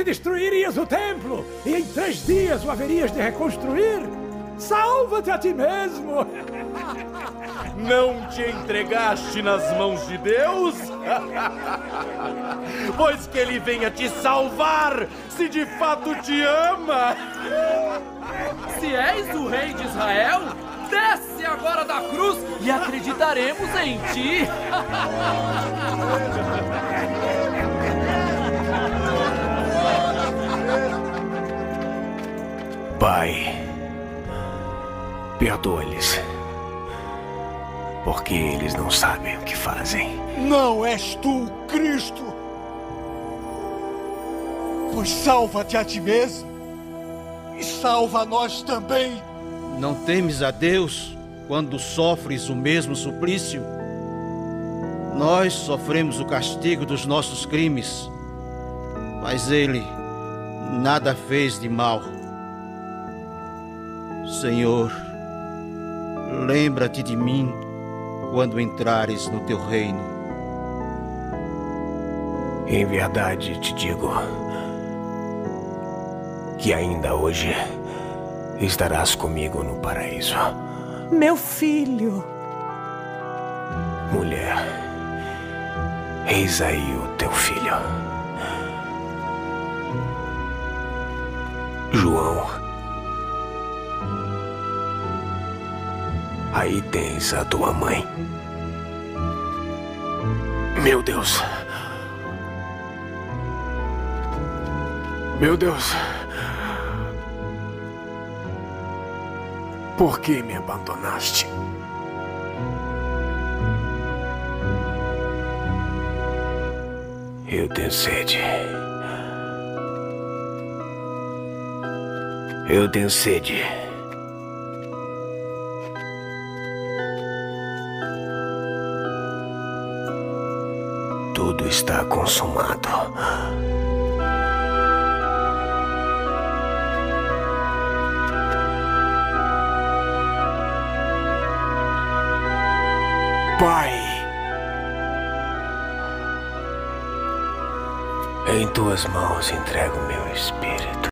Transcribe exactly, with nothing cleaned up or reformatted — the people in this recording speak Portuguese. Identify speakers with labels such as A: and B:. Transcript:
A: que destruirias o templo e em três dias o haverias de reconstruir? Salva-te a ti mesmo!
B: Não te entregaste nas mãos de Deus? Pois que ele venha te salvar, se de fato te ama!
C: Se és o rei de Israel, desce agora da cruz e acreditaremos em ti!
D: Pai, perdoa-lhes, porque eles não sabem o que fazem.
E: Não és tu, Cristo? Pois salva-te a ti mesmo e salva a nós também.
F: Não temes a Deus quando sofres o mesmo suplício? Nós sofremos o castigo dos nossos crimes, mas Ele nada fez de mal. Senhor, lembra-te de mim quando entrares no teu reino.
D: Em verdade te digo que ainda hoje estarás comigo no paraíso.
G: Meu filho.
D: Mulher, eis aí o teu filho. João, aí tens a tua mãe. Meu Deus. Meu Deus. Por que me abandonaste? Eu tenho sede. Eu tenho sede. Tudo está consumado. Pai, em tuas mãos entrego meu espírito.